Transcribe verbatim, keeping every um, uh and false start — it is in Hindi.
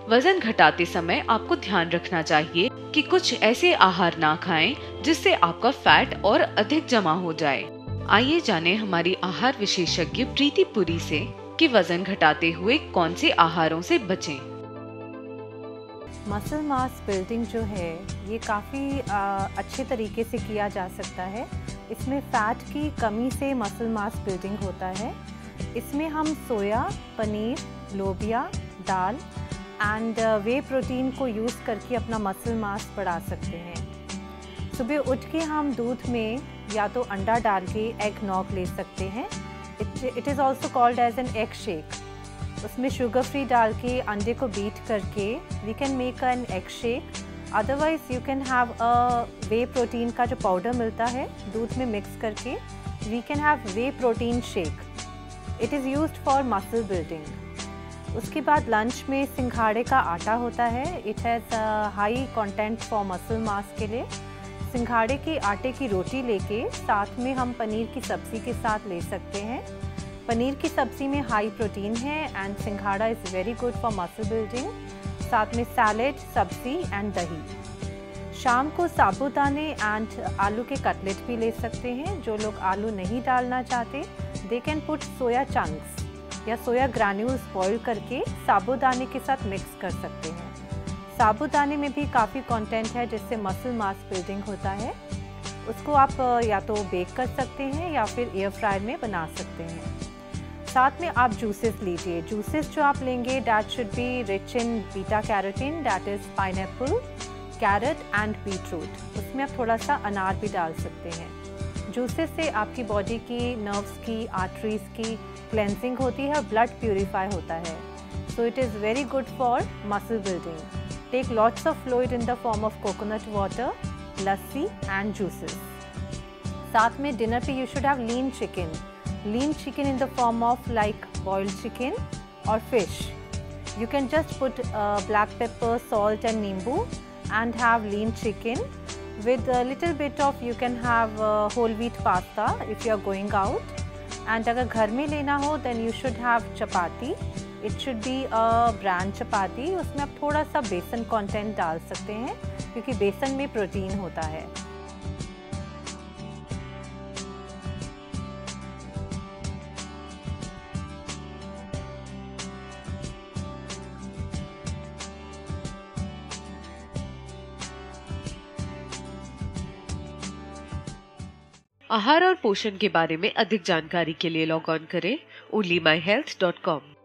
वजन घटाते समय आपको ध्यान रखना चाहिए कि कुछ ऐसे आहार ना खाएं जिससे आपका फैट और अधिक जमा हो जाए। आइए जानें हमारी आहार विशेषज्ञ प्रीति पुरी से कि वजन घटाते हुए कौन से आहारों से बचें। मसल मास बिल्डिंग जो है ये काफ़ी अच्छे तरीके से किया जा सकता है। इसमें फ़ैट की कमी से मसल मास बिल्डिंग होता है। इसमें हम सोया, पनीर, लोबिया, दाल एंड वे प्रोटीन को यूज़ करके अपना मसल मास बढ़ा सकते हैं। सुबह उठ के हम दूध में या तो अंडा डाल के एग नॉक ले सकते हैं। It is also called as an egg shake. उसमें शुगर फ्री डाल के अंडे को बीट करके we can make an egg shake. Otherwise you can have a whey protein का जो पाउडर मिलता है दूध में मिक्स करके we can have whey protein shake. It is used for muscle building. उसके बाद लंच में सिंघाड़े का आटा होता है। It has high content for muscle mass के लिए। सिंघाड़े के आटे की रोटी लेके साथ में हम पनीर की सब्ज़ी के साथ ले सकते हैं। पनीर की सब्ज़ी में हाई प्रोटीन है and singhara is very good for muscle building. साथ में सैलेड, सब्ज़ी एंड दही। शाम को साबूदाने एंड आलू के कटलेट भी ले सकते हैं। जो लोग आलू नहीं डालना चाहते they can put soya chunks या सोया ग्रैन्यूल्स बॉईल करके साबूदाने के साथ मिक्स कर सकते हैं। साबूदाने में भी काफ़ी कंटेंट है जिससे मसल मास बिल्डिंग होता है। उसको आप या तो बेक कर सकते हैं या फिर एयर फ्रायर में बना सकते हैं। साथ में आप जूसेस लीजिए। जूसेस जो आप लेंगे that should be rich in beta carotene, that is pineapple, carrot and beetroot. उसमें आप थोड़ा सा अनार भी डाल सकते हैं। जूसेस से आपकी बॉडी की नर्व्स की, आर्टरीज की क्लेंजिंग होती है, ब्लड प्यूरिफाई होता है। So it is very good for muscle building. Take lots of fluid in the form of coconut water, lassi and juices. साथ में डिनर पे you should have lean chicken. Lean chicken in the form of like boiled chicken or fish. You can just put uh, black pepper, salt and nimbu and have lean chicken with a little bit of you can have uh, whole wheat pasta if you are going out. And अगर घर में लेना हो then you should have chapati. It should be a bran chapati. उसमें आप थोड़ा सा बेसन कंटेंट डाल सकते हैं क्योंकि बेसन में प्रोटीन होता है। आहार और पोषण के बारे में अधिक जानकारी के लिए लॉग ऑन करें only my health dot com.